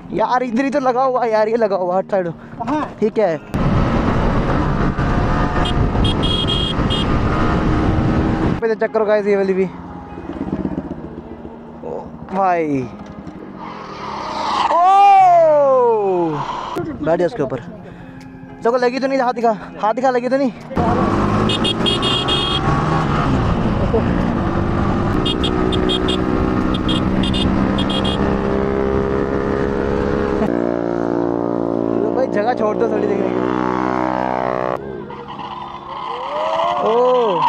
यार इधर ही तो लगा हुआ है यार, ये लगा हुआ हट साइड। ठीक है पे चक्कर का ये वाली भी भाई। ओ बैठ जा उसके ऊपर। चलो लगी तो नहीं, हाथ दिखा लगी तो नहीं। भाई जगह छोड़ दो थोड़ी देखने की। Oh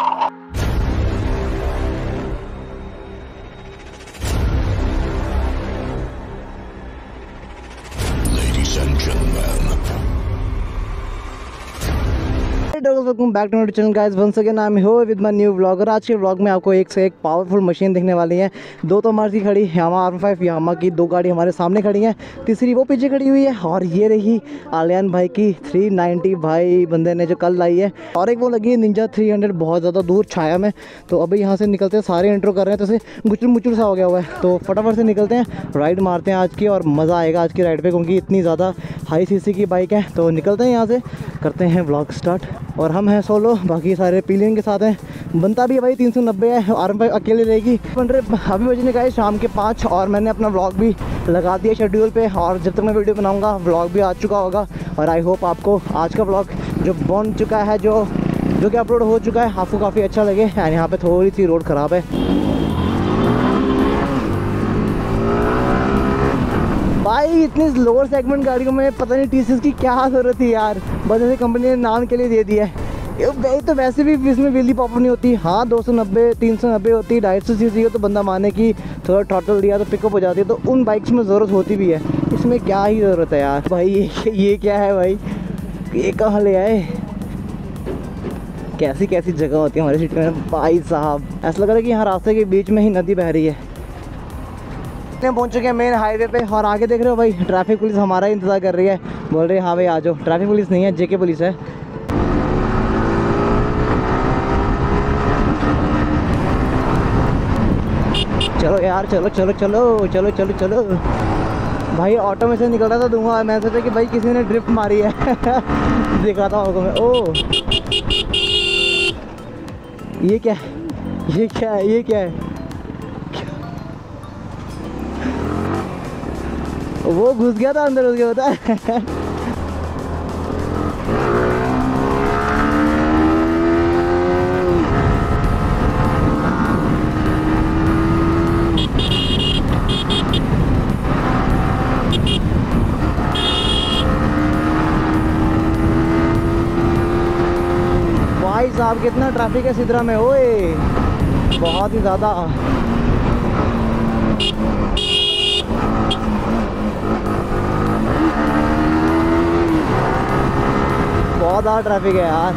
welcome back to my channel guys, once again I am here with my new vlogger. आज के व्लॉग में आपको एक से एक पावरफुल मशीन दिखने वाली है। दो तो हमारी खड़ी यामा R5 यामा की, दो गाड़ी हमारे सामने खड़ी हैं, तीसरी वो पीछे खड़ी हुई है। और ये रही आलियान भाई की 390 भाई बंदे ने जो कल लाई है। और एक वो लगी है निंजा 300 बहुत ज़्यादा दूर छाया में। तो अभी यहाँ से निकलते हैं, सारे इंट्रो कर रहे हैं तो से गुचुर मुचुर सा हो गया हुआ है। तो फटाफट से निकलते हैं, राइड मारते हैं आज की, और मज़ा आएगा आज की राइड पर क्योंकि इतनी ज़्यादा हाई CC की बाइक है। तो निकलते हैं यहाँ से, करते हैं व्लॉग स्टार्ट। और हम हैं सोलो, बाकी सारे पिलियन के साथ हैं। बनता भी भाई 390 है, R5 अकेले रहेगी। अभी बजने का है शाम के 5 और मैंने अपना व्लॉग भी लगा दिया शेड्यूल पे। और जब तक मैं वीडियो बनाऊंगा व्लॉग भी आ चुका होगा। और आई होप आपको आज का व्लॉग जो बन चुका है, जो कि अपलोड हो चुका है, आपको काफ़ी अच्छा लगे। एंड यहाँ पे थोड़ी सी रोड ख़राब है भाई। इतनी लोअर सेगमेंट गाड़ियों में पता नहीं TCS की क्या ज़रूरत थी यार, बस ऐसे कंपनी ने नाम के लिए दे दिया है। तो वैसे भी इसमें व्हीली पॉपर नहीं होती। हाँ 290 390 होती, 250 CC हो तो बंदा माने कि थोड़ा थ्रॉटल दिया तो पिकअप हो जाती है। तो उन बाइक्स में ज़रूरत होती भी है, इसमें क्या ही ज़रूरत है यार। भाई ये क्या है भाई, ये कहाँ ले आए? कैसी कैसी जगह होती है हमारी सिटी में भाई साहब। ऐसा लग रहा है कि यहाँ रास्ते के बीच में ही नदी बह रही है। पहुंच चुके हैं मेन हाईवे पे। और आगे देख रहे हो भाई ट्रैफिक पुलिस हमारा ही इंतज़ार कर रही है, बोल रहे हैं हाँ भाई आ जाओ। ट्रैफिक पुलिस नहीं है, JK पुलिस है। चलो यार चलो चलो चलो चलो चलो चलो भाई। ऑटो में से निकल रहा था धुआं, मैं सोचा कि भाई किसी ने ड्रिफ्ट मारी है देख रहा था ऑटो में। ओ ये क्या है, ये क्या है, ये क्या है? वो घुस गया था अंदर, उसके होता है भाई साहब कितना ट्रैफिक है सिद्रा में, ओए बहुत ही ज़्यादा। बहुत ज़्यादा ट्रैफिक है यार।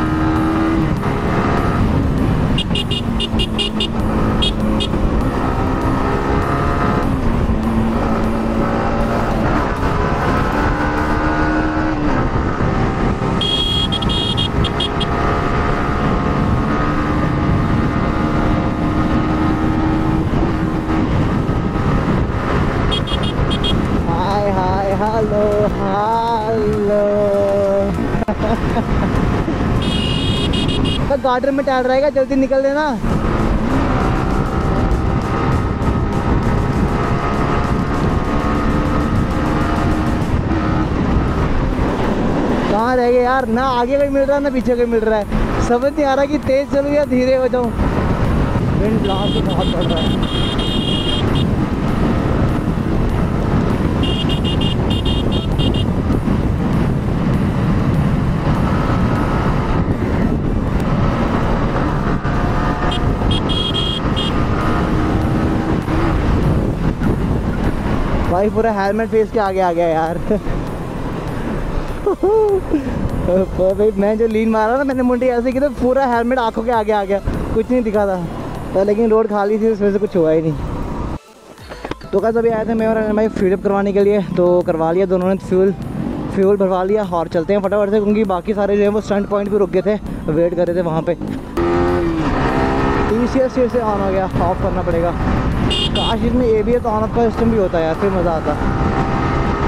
Hi hi hello hello garden में टहल रहेगा, जल्दी निकल देना। कहाँ रह गए यार, ना आगे कोई मिल रहा है ना पीछे कोई मिल रहा है। समझ नहीं आ रहा कि तेज चलूँ या धीरे हो जाऊँ। विंड ब्लास्ट बहुत बढ़ रहा है। भाई पूरा हेलमेट फेस के आगे आ गया यार भाई मैं जो लीन मारा ना, मैंने मुंडी ऐसे की तो पूरा हेलमेट आंखों के आगे आ गया, कुछ नहीं दिखा था। तो लेकिन रोड खाली थी, उस वजह से कुछ हुआ ही नहीं। तो कैसे अभी आए थे मैं और भाई फीडअप करवाने के लिए, तो करवा लिया दोनों ने, फ्यूल भरवा लिया। और चलते हैं फटाफट से क्योंकि बाकी सारे जो है वो स्टंट पॉइंट पे रुक गए थे, वेट कर रहे थे वहाँ पे। TCS से ऑन हो गया, ऑफ करना पड़ेगा। काश इसमें ABS ऑन ऑफ का सिस्टम भी होता है यार, फिर मज़ा आता।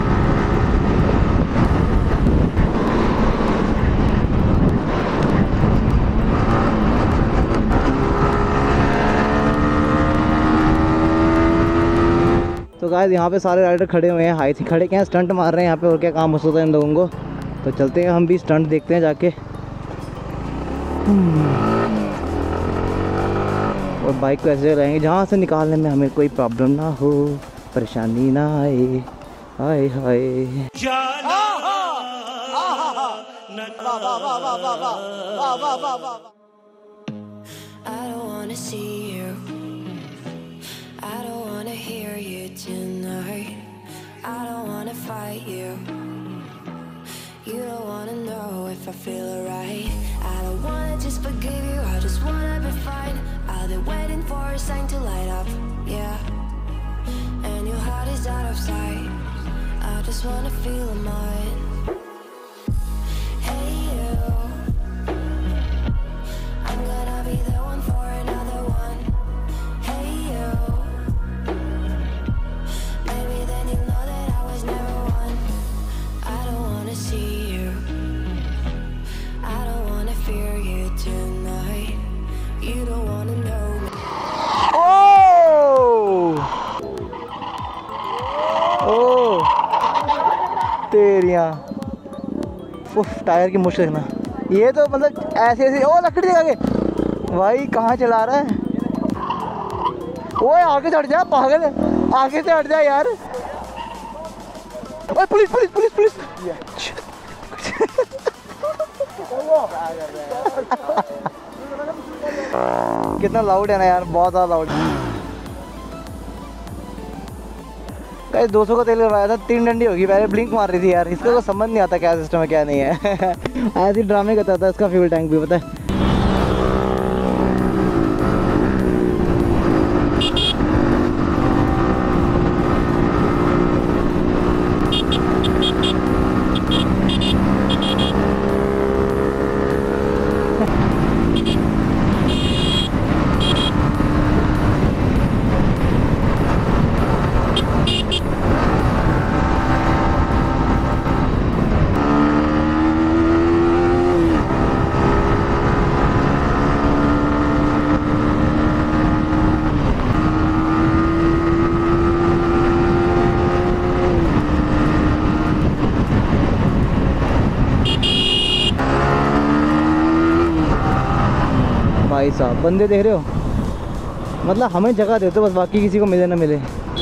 तो गाइस यहाँ पे सारे राइडर खड़े हुए हैं, हाई थी खड़े क्या स्टंट मार रहे हैं यहाँ पे, और क्या काम हो सकता है इन लोगों को। तो चलते हैं हम भी स्टंट देखते हैं जाके। और बाइक को ऐसे रहेंगे जहाँ से निकालने में हमें कोई प्रॉब्लम ना हो, परेशानी ना आए। हाय हाय I don't wanna see you, I don't wanna hear you tonight, I don't wanna fight you, you don't wanna know if I feel alright, I don't wanna just forgive you, I just wanna be fine, I've been waiting for a sign to light up, yeah, and your heart is out of sight, I just wanna feel mine. Hey you, I'm gonna be the one for another one. Hey you, maybe then you know that I was never one. I don't wanna see you, I don't wanna fear you tonight, you don't wanna know me. ओ तेरिया उफ, tyre की मुश्किल ना, ये तो मतलब ऐसे ऐसे। ओ लकड़ी लगा के भाई कहाँ चला रहा है? ओए आगे से हट जा पागल, आगे से हट जा यार। ओए पुलिस पुलिस पुलिस पुलिस। कितना लाउड है ना यार, बहुत ज़्यादा लाउड है। 200 का तेल करवाया था, 3 डंडी होगी, पहले ब्लिंक मार रही थी यार। इसका तो समझ नहीं आता क्या सिस्टम है क्या नहीं है। ऐसे ही ड्रामे करता था इसका फ्यूल टैंक भी, पता है। भाई साहब बंदे देख रहे हो, मतलब हमें जगह देते हो बस, बाकी किसी को मिले ना मिले।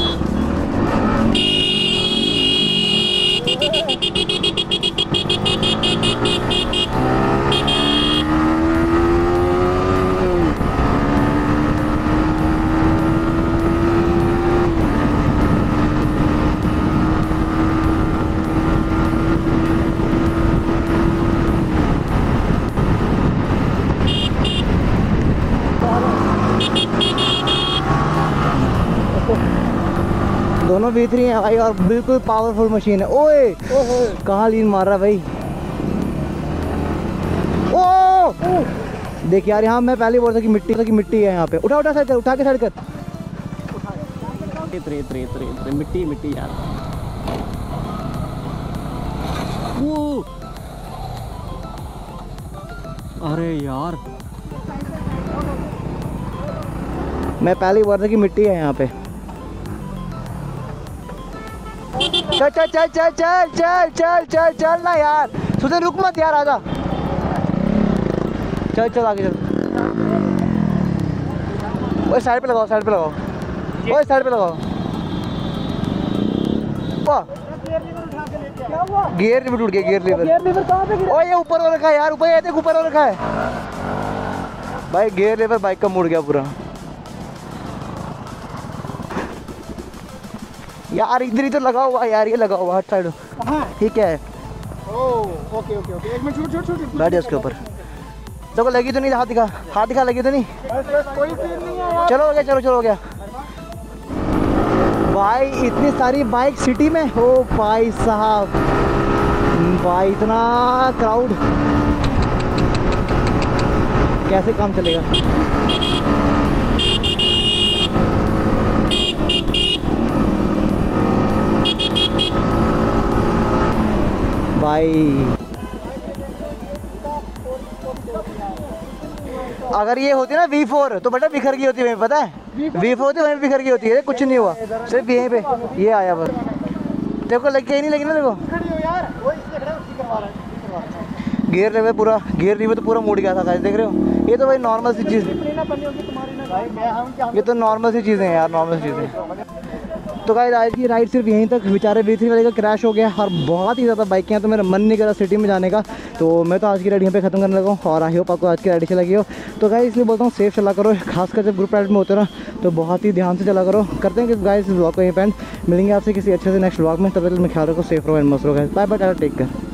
दोनों V3 हैं भाई, और बिल्कुल पावरफुल मशीन है। ओए कहाँ लीन मार रहा भाई। ओ देख यार, यहाँ मैं पहले बोल रहा था कि मिट्टी है यहाँ पे। उठा उठा साइड कर, उठा के साइड कर। मिट्टी मिट्टी यार। वो अरे यार, मैं पहले ही बोल रहा था कि मिट्टी है यहाँ पे। चल चल चल चल चल चल चल चल चल ना यार, सुधर रुक मत यार, आजा। चल चल आगे चल। ओए साइड पे लगाओ, साइड पे लगाओ, ओए साइड पे लगाओ। गियर लीवर टूट गया, गियर लीवर कहाँ पे गिरा? ओए ये ऊपर हो रखा है यार, ऊपर ये देख, ऊपर हो रखा है भाई। गियर लीवर बाइक का मुड़ गया पूरा यार। इधर ही तो लगा हुआ यार, ये लगा हुआ हट साइड। ठीक है, ओके ओके ओके, एक मिनट छूट बैठ जा उसके ऊपर। तो लगी तो नहीं, हाथ दिखा लगी तो नहीं। कोई फील नहीं है यार। चलो हो गया, चलो हो गया भाई। इतनी सारी बाइक सिटी में हो भाई साहब, भाई इतना क्राउड, कैसे काम चलेगा भाई। अगर ये होती ना V4 तो बेटा बिखर गई होती है, पता है। वीफो होती है वहीं पे बिखर गई होती है, कुछ नहीं हुआ, सिर्फ यहीं पे ये आया बस। देखो लग के ही नहीं लगी ना, देखो गियर लेवे पूरा, गियर लेवे तो पूरा मुड़ गया था गाइस, देख रहे हो। ये तो भाई नॉर्मल सी चीज़, ये तो नॉर्मल सी चीज़ें हैं यार, नॉर्मल सी चीज़ें। तो गाइस आज की राइड सिर्फ यहीं तक, बेचारे B3 वाले का क्रैश हो गया और बहुत ही ज़्यादा बाइकें हैं, तो मेरा मन नहीं करा सिटी में जाने का, तो मैं तो आज की राइड यहीं पे ख़त्म करने लगा हूँ। और आई होप आपको आज की राइड अच्छी लगी हो। तो गाइस इसलिए बोलता हूँ सेफ चला करो, खासकर जब ग्रुप राइड में होते हो ना, तो बहुत ही ध्यान से चला करो। करते हैं कि गाइस इस व्लॉग को यहीं पे एंड, मिलेंगे आपसे किसी अच्छे से नेक्स्ट व्लॉग में, तब तक मैं ख्याल रखो, सेफ रहो एंड मस्त रहो guys. Bye bye, tata, take care.